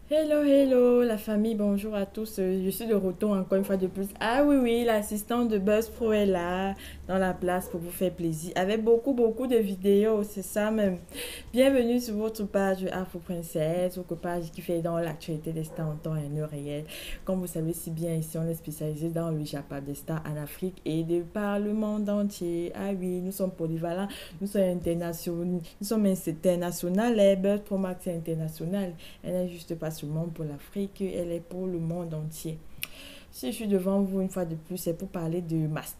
Hello, hello, la famille, bonjour à tous. Je suis de retour encore une fois de plus. Ah oui, oui, l'assistant de Buzz Pro est là, dans la place pour vous faire plaisir. Avec beaucoup, beaucoup de vidéos, c'est ça même. Bienvenue sur votre page Afro Princesse, votre page qui fait dans l'actualité des stars en temps et en heure réelle. Comme vous savez si bien, ici, on est spécialisé dans le Japon des stars en Afrique et de par le monde entier. Ah oui, nous sommes polyvalents, nous sommes internationaux, nous sommes internationaux. Les Buzz Pro Max est international. Elle n'est juste pas seulement pour l'Afrique, elle est pour le monde entier. Si je suis devant vous une fois de plus, c'est pour parler de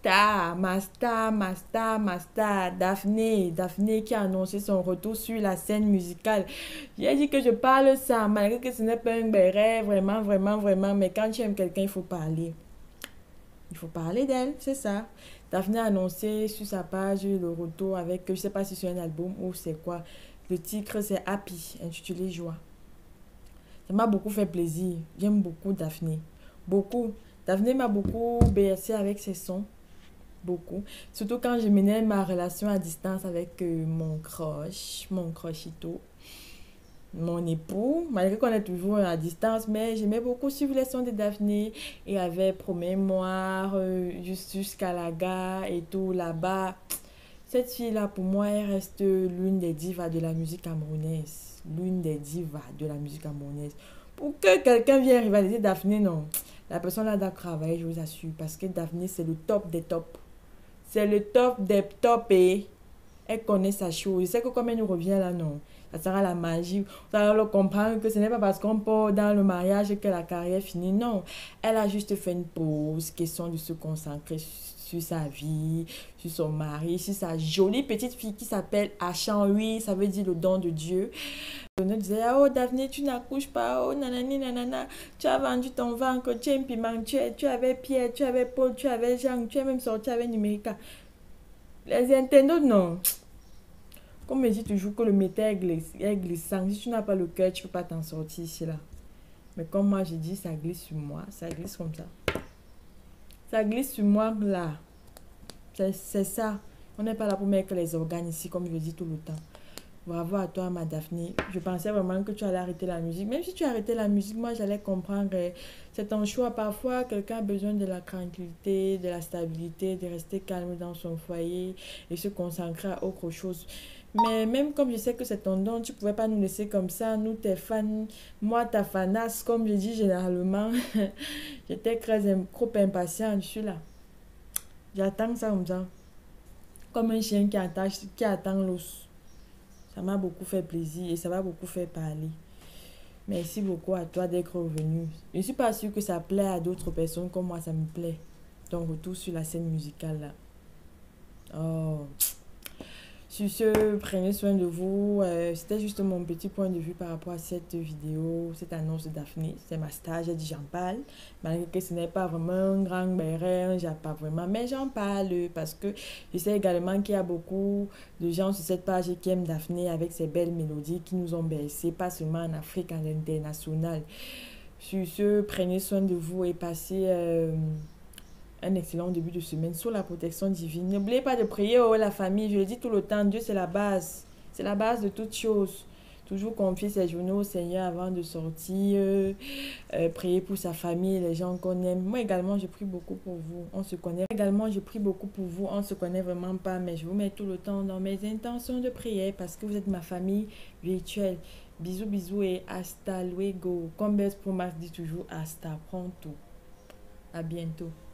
ma star, Daphné qui a annoncé son retour sur la scène musicale. J'ai dit que je parle ça, malgré que ce n'est pas un béret, vraiment, vraiment, vraiment, mais quand tu aimes quelqu'un, il faut parler. Il faut parler d'elle, c'est ça. Daphné a annoncé sur sa page le retour avec, je ne sais pas si c'est un album ou c'est quoi. Le titre c'est Happy, intitulé Joie. Ça m'a beaucoup fait plaisir. J'aime beaucoup Daphné. Beaucoup. Daphné m'a beaucoup bercé avec ses sons. Beaucoup. Surtout quand je menais ma relation à distance avec mon crushito, mon époux. Malgré qu'on est toujours à distance, mais j'aimais beaucoup suivre les sons de Daphné. Et avec Promémoire, jusqu'à la gare et tout là-bas. Cette fille-là, pour moi, elle reste l'une des divas de la musique camerounaise. L'une des divas de la musique camerounaise. Pour que quelqu'un vienne rivaliser Daphné, non. La personne là doit travailler, je vous assure. Parce que Daphné, c'est le top des tops. C'est le top des tops et elle connaît sa chose. Je sais que comme elle nous revient là, non. Ça sera la magie. Vous allez le comprendre que ce n'est pas parce qu'on part dans le mariage que la carrière finit. Non. Elle a juste fait une pause, question de se concentrer sur sa vie, sur son mari, sur sa jolie petite fille qui s'appelle Achan. Oui, ça veut dire le don de Dieu. On nous disait, oh Daphné, tu n'accouches pas, oh nanani nanana, tu as vendu ton ventre, tu es un piment, tu avais Pierre, tu avais Paul, tu avais Jean, tu es même sorti avec Numérica. Les internautes, non. Comme me dit toujours que le métal est glissant. Si tu n'as pas le cœur, tu ne peux pas t'en sortir ici là. Mais comme moi j'ai dit, ça glisse sur moi. Ça glisse comme ça. Ça glisse sur moi là. C'est ça. On n'est pas là pour mettre les organes ici, comme je le dis tout le temps. Bravo à toi, ma Daphné. Je pensais vraiment que tu allais arrêter la musique. Même si tu arrêtais la musique, moi j'allais comprendre. C'est ton choix. Parfois, quelqu'un a besoin de la tranquillité, de la stabilité, de rester calme dans son foyer et se consacrer à autre chose. Mais même comme je sais que c'est ton don, tu ne pouvais pas nous laisser comme ça, nous tes fans, moi ta fanasse, comme je dis généralement. J'étais trop impatient, je suis là. J'attends ça comme ça. Comme un chien qui attend l'os. Ça m'a beaucoup fait plaisir et ça m'a beaucoup fait parler. Merci beaucoup à toi d'être revenu. Je ne suis pas sûre que ça plaît à d'autres personnes comme moi, ça me plaît. Ton retour sur la scène musicale là. Oh. Sur ce, prenez soin de vous. C'était juste mon petit point de vue par rapport à cette vidéo, cette annonce de Daphné. C'est ma star, j'ai dit j'en parle. Malgré que ce n'est pas vraiment un grand béret, j'en pas vraiment. Mais j'en parle parce que je sais également qu'il y a beaucoup de gens sur cette page qui aiment Daphné avec ses belles mélodies qui nous ont bercés, pas seulement en Afrique, à l'international. Sur ce, prenez soin de vous et passez un excellent début de semaine sous la protection divine. N'oubliez pas de prier, oh la famille, je le dis tout le temps, Dieu c'est la base. C'est la base de toute chose. Toujours confier ses journées au Seigneur avant de sortir, prier pour sa famille, les gens qu'on aime. Moi également, je prie beaucoup pour vous. On se connaît. Également, je prie beaucoup pour vous. On se connaît vraiment pas, mais je vous mets tout le temps dans mes intentions de prière parce que vous êtes ma famille virtuelle. Bisous, bisous et hasta luego. Comme Bess Promax dit toujours, hasta pronto. À bientôt.